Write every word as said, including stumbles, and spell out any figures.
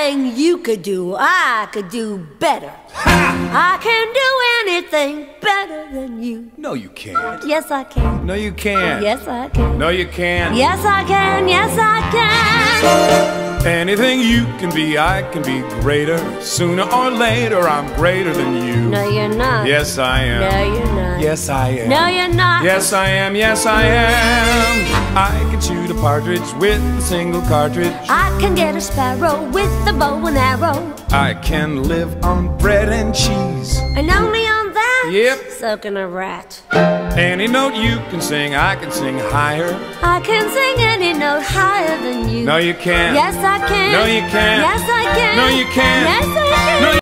Anything you could do, I could do better. I can do anything better than you. No, you can't. Yes, I can. No, you can't. Yes, I can. No, you can't. Yes, I can. Yes, I can. Anything you can be, I can be greater. Sooner or later, I'm greater than you. No, you're not. Yes, I am. No, you're not. Yes, I am. No, you're not. Yes, I am. Yes, I am. I can shoot a partridge with a single cartridge. I can get a sparrow with a bow and arrow. I can live on bread and cheese. And only on that? Yep. Soaking a rat. Any note you can sing, I can sing higher. I can sing any note higher than you. No, you can't. Yes, I can. No, you can't. Yes, I can. No, you can't. Yes, I can. No,